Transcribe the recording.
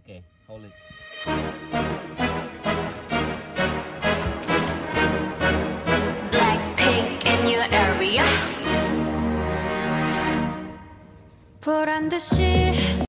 Okay, hold it. Black pink in your area. 보란 듯이